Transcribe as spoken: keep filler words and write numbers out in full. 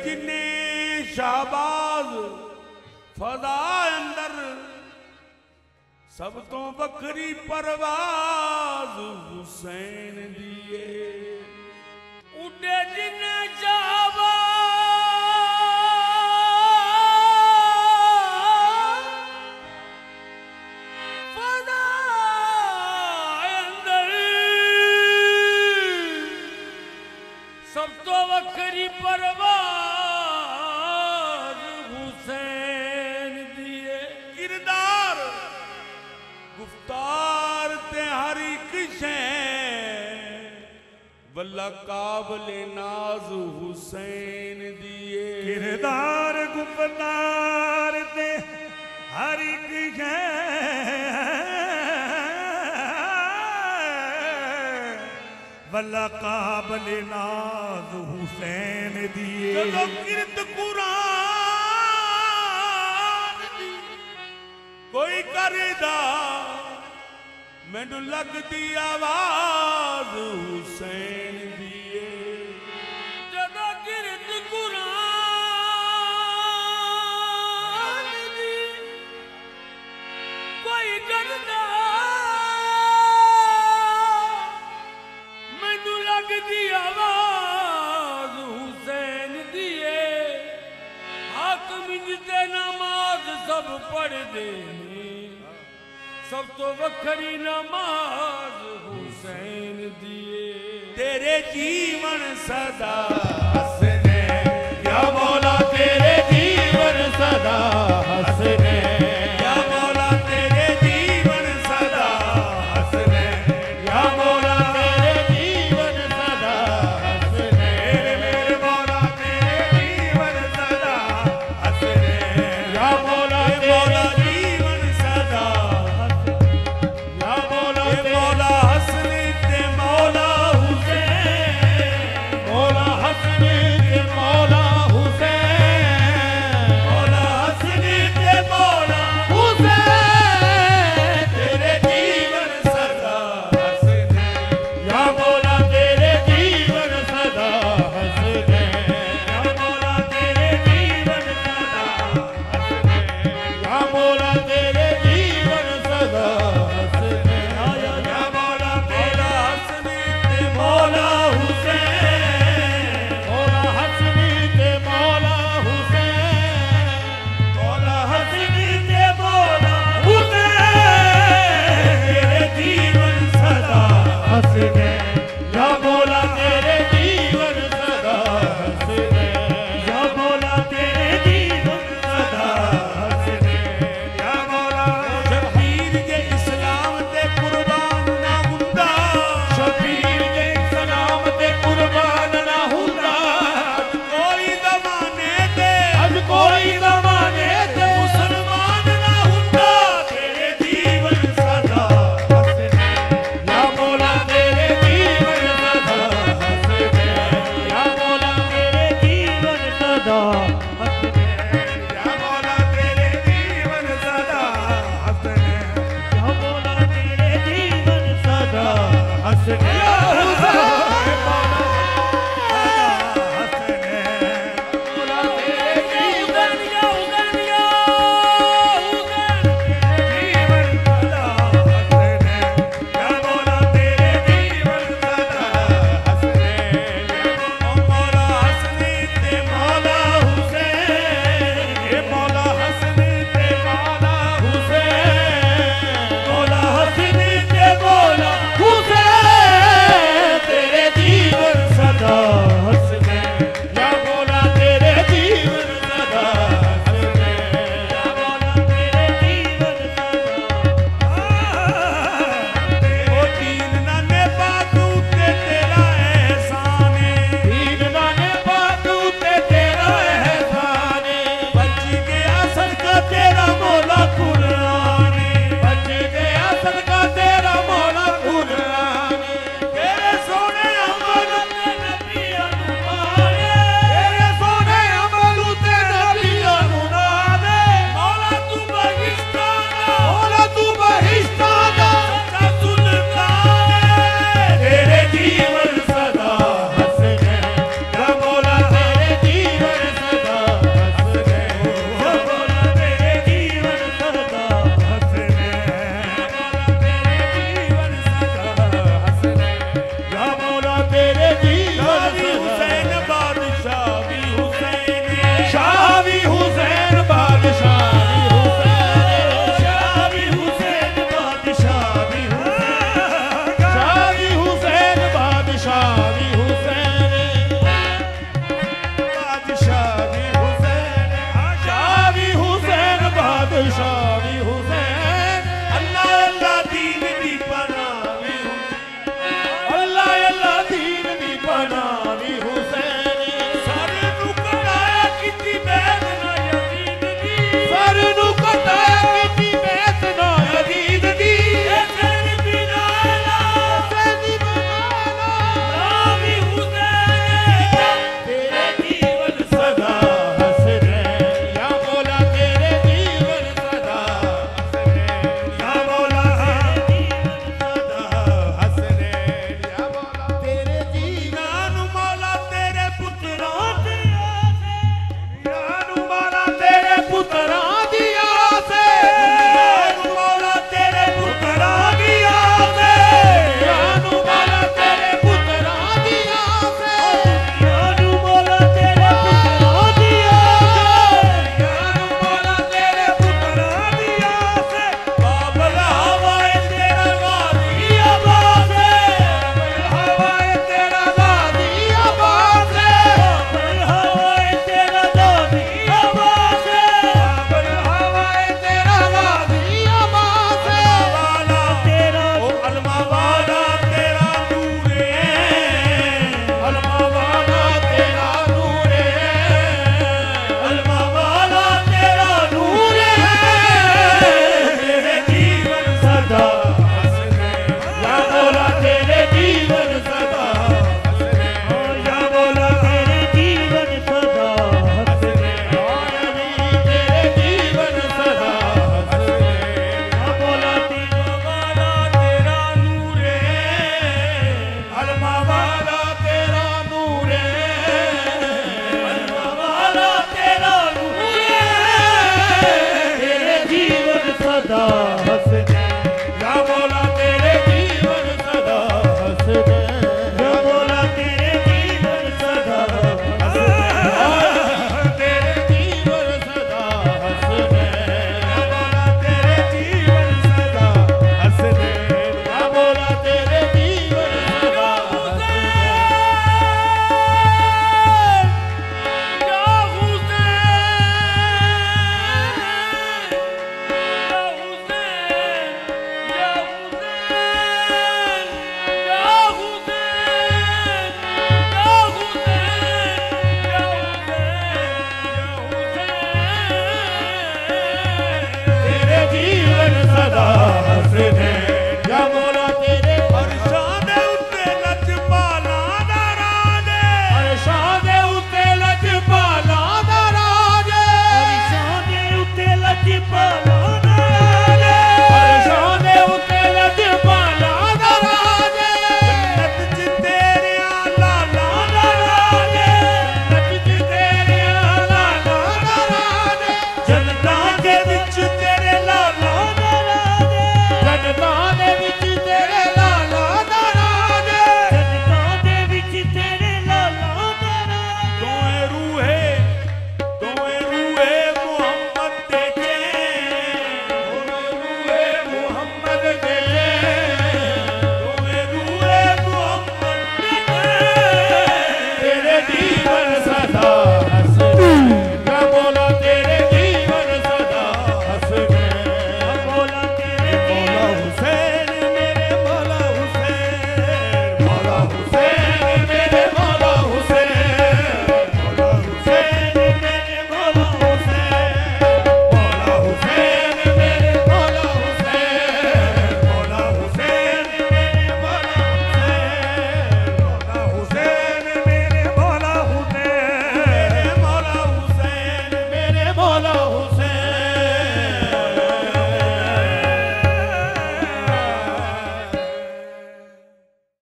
जिन्ने शाहबाज फदा अंदर सब तो बखरी परवाज हुसैन दिए उड़े जिन्ने शाहबाज फदा अंदर सब तो बखरी परवाज हुसैन दिए किरदार गुफ्तार ते हर एक शै वल्ला काबले नाज हुसैन दिए किरदार गुफ्तार ते हर एक शै वल्ला काबले नाज हुसैन दिए चलो किरत कुरान कोई करदा मैनू लगदी आवाज हुसैन दिए जदों किरत कुरान दी कोई करदा मैनू लगदी आवाज हुसैन दिए हाकिम ते नमाज सब पढ़दे सब तो वखरी नमाज हुसैन दिए तेरे जीवन सदा हसने या मौला तेरे जीवन सदा हसने या मौला तेरे जीवन सदा हसने या मौला तेरे जीवन सदा हसने मेरे मौला तेरे जीवन सदा हसने या मौला मौला जीवन सदा मौला हसने ते मौला हुसैन मौला हसने ते मौला हुसैन मौला हसने ते मौला हुसैन तेरे जीवन सदा हसने या मौला तेरे जीवन सदा हसने या मौला तेरे जीवन सदा हसने या मौला तेरे जीवन सदा हसने मौला हुसैन मौला हसनी ते मौला हुसैन मौला हसनी ते मौला हुसैन तेरे जीवन सदा हसने या मौला तेरे जीवन सदा हसने या मौला तेरे जीवन सदा हसने या मौला शबीर के इस्लाम ते कुर्बान ना हुंदा शबीर कुर्बान ना हुंदा कोई ज़माने ते अज कोई ज़माने ते मुसलमान ना हुंदा तेरे जीवन सदा हसने या मौला तेरे जीवन सदा हसने या मौला तेरे जीवन सदा हसने या मौला तेरे जीवन सदा हसने या मौला तेरे जीवन सदा हसने